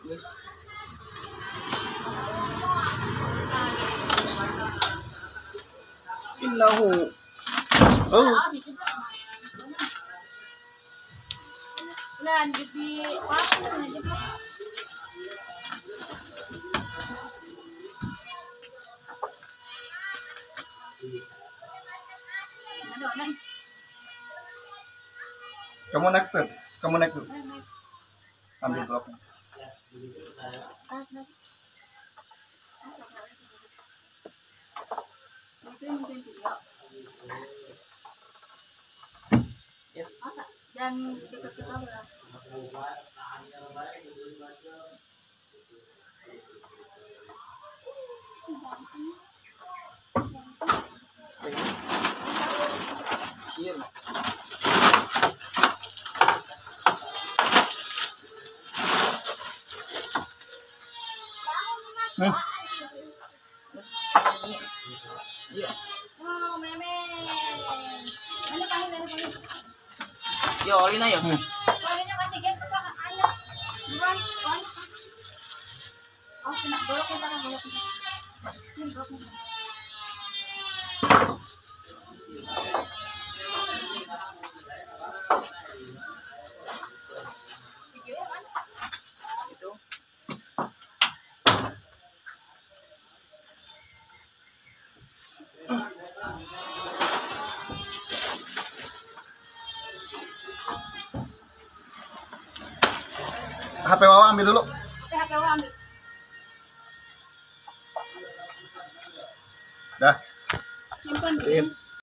Innahu. Oh. Nah, di Kamu naik tuh. Kamu naik tuh. Ambil bloknya. Dan dekat ke kamera. Oh, meme. Mana panggil? Yo, oli na yun. Panggilnya masih gitu sama ayah. Bukan, bukan. Oh, kena bolok kita kan bolok kita. Ini bolok kita. Videonya kan? Itu. HP Wawa ambil dulu. HP Wawa ambil. Dah. Simpan dulu.